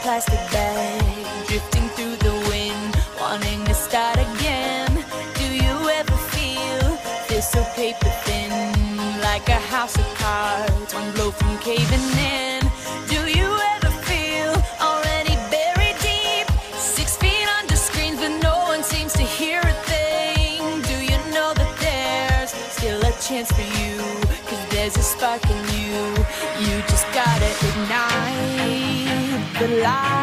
plastic bag, drifting through the wind, wanting to start again. Do you ever feel so paper thin, like a house of cards, one blow from caving in? Do you ever feel already buried deep, 6 feet under screens, but no one seems to hear a thing? Do you know that there's still a chance for you, 'cause there's a spark in you? You just gotta ignite the light.